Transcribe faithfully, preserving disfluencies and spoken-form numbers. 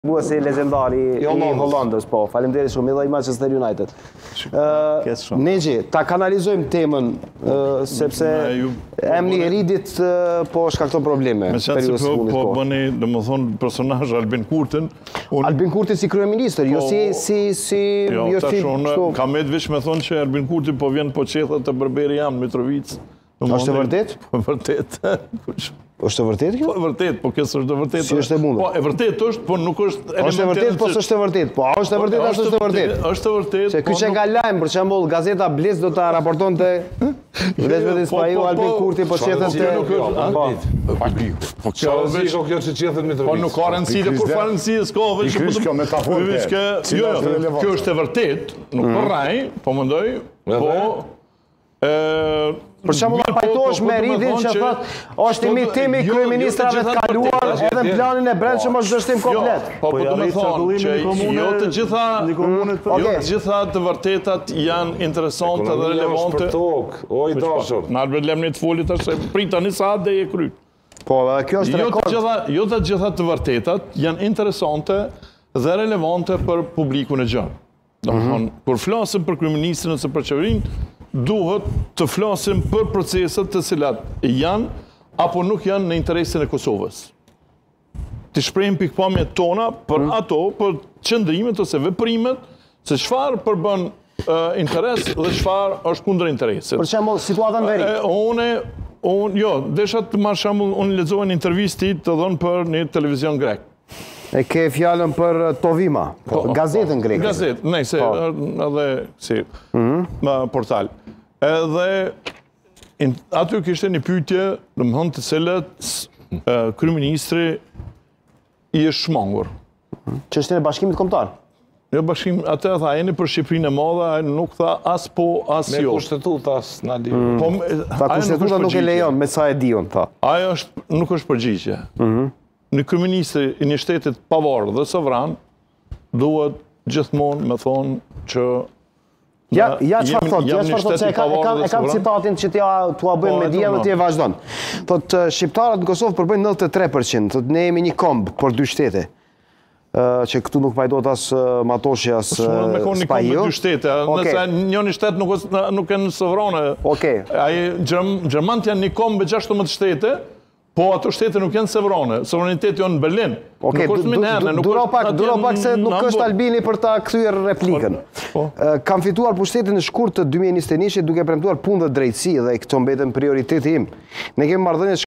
Buasi legendari i Hollandës, po, faleminderit shumë, edhe i Manchester United. Negji, ta kanalizojmë temën, sepse emri i Ridit po shkakton probleme. Me qatë se po bëni, dhe më thonë, personazh Albin Kurtin. Albin Kurti si kryeministër, jo si... Jo, tash unë kam e veç me thonë që Albin Kurti po vjen po qetha të Berberi jam, Mitrovic. Është e vërtet? Po e vërtet. Është e vërtet kjo? Po e vërtet, po kësë është e vërtet. Si është e mundur? Po e vërtet është, po nuk është... Është e vërtet, po s'është e vërtet. Po është e vërtet, ashtë është e vërtet. është e vërtet. Se ky që nga lajmë, për shembull, gazeta Blic do ta raporton të... Vlezme dhe Spaju, Albin Kurti, po qethet të... Po nuk ka rëndësi dhe kur fa rëndësi e s'ka veç... I krysh kjo metaforë. Kjo është e vërtet, nuk përraj, po mëndoj, po... Për shembull pajtohesh me Ridin që thot, është imitimi i kryeministrave të kaluar, edhe në planin e brendshëm është dështim komplet. Po do të thonë që jo të gjitha jo të gjitha të vërtetat janë interesante dhe relevante. O i dashur. Na lemni të folit tash se prit tani sa dhe e kryt. Po, edhe kjo është rekord. Jo të gjitha të vërtetat janë interesante dhe relevante për publikun e gjatë. Domethënë, kur flasim për kryeministrin ose për qeverinë, duhet të flasim për proceset të cilat janë apo nuk janë në interesin e Kosovës. Të shprehim pikpamjet tona për ato, për qëndrimet ose veprimet, se çfarë përbën interes dhe çfarë është kundër interesit. Për shembull, situata në veri. Unë, unë, jo, desha të marr shembull, unë lexova një intervistë të dhënë për një televizion grek. E ke fjallën për Tovima, gazetën greke. Gazetë, nejse, edhe si, portal. Edhe aty kishte një pyetje, në më thënë të cilët kryeministri i është shmangur. Çështjen e bashkimit kombëtar. Jo bashkim, atë tha, jeni për Shqipërinë e madhe, ai nuk tha as po, as jo. Me kushtetuta as na di. Ta kushtetuta nuk e lejon, me sa e diun, tha. Ajo është, nuk është përgjigje. Në kryeministri i një shtetit pavarur dhe sovran, duhet gjithmonë me thonë që Ja, ja çfarë thotë, ja çfarë thotë, e kam e kam citatin që t'ia tua bëjmë me dia dhe ti e vazhdon. Thotë shqiptarët në Kosovë përbëjnë nëntëdhjetë e tre përqind, thotë ne jemi një komb për dy shtete. Që këtu nuk pajtohet as Matoshi as Spaju. Dy shtete, nëse njëri shtet nuk nuk janë sovrane. Okej. Ai gjermanët janë një komb me gjashtëdhjetë shtete. Po ato shtete nuk janë sovrane, sovraniteti janë në Berlin. Okej, duro pak, duro pak se nuk është Albini për ta kthyer replikën. Kam fituar pushtetin në shkurt të dy mijë e njëzet e një duke premtuar punë dhe drejtësi dhe këto mbeten prioriteti im. Ne kemi marrëdhënie